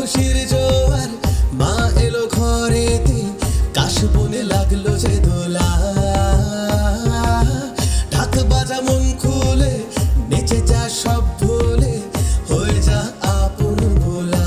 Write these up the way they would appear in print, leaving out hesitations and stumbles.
খুশির জোয়ার মা এলো ঘরেতে কাশবনে লাগলো যে দোলা ঢাক বাজা মন খুলে নেচে যা সব ভুলে হয়ে যা আপন ভোলা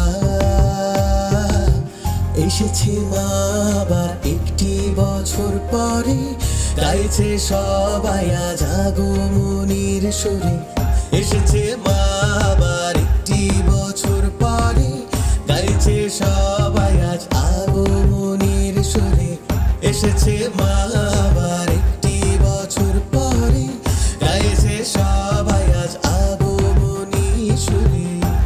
এসেছে মা আবার একটি বছর পরে গাইছে সবাই আজ আগমনীর সুরে এসেছে মা আবার একটি বছর পরে গাইছে সবাই আজ আগমনীর সুরে এসেছে মা আবার একটি বছর পরে গাইছে সবাই আজ আগমনীর সুরে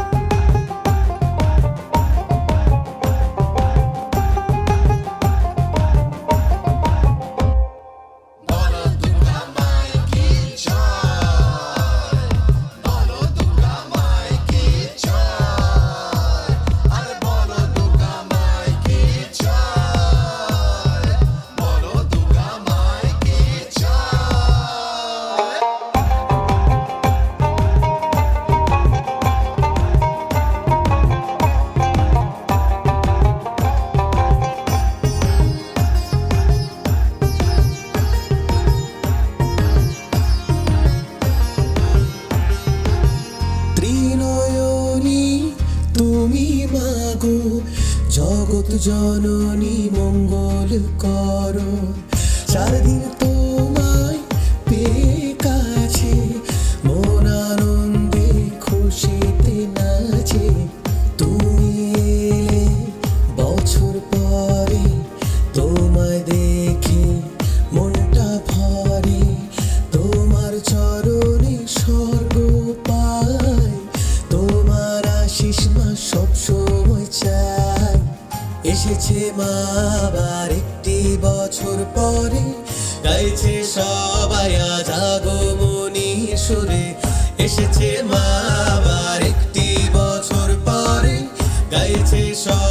জগৎ জননী মঙ্গল করো চারদিন তোমায় পেয়ে কাছে মন আনন্দে খুশিতে নাচে তুমি এলে বছর পরে তোমায় দেখে মনটা ভরে তোমার চরণে স্বর্গ পায় তোমার আশিস মা সবসময় চায় এসেছে মা আবার একটি বছর পরে গাইছে সবাই আজ আগমনীর সুরে এসেছে মা আবার একটি বছর পরে গাইছে সবাই